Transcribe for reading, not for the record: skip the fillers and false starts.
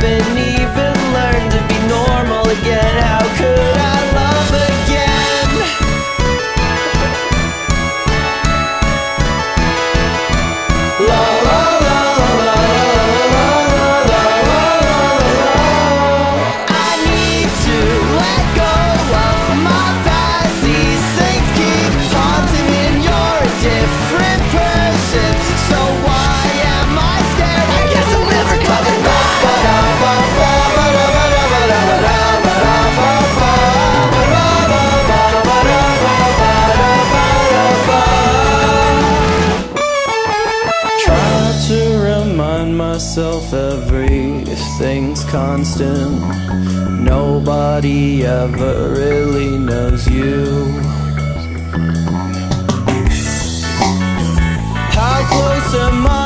haven't even learned to be normal again. How could I love again? La la la la la la la la. I need to let go of my past. These things keep haunting me, and you're a different person. So why am I scared? I guess I'm never coming back. Remind myself everything's constant. Nobody ever really knows you. How close am I?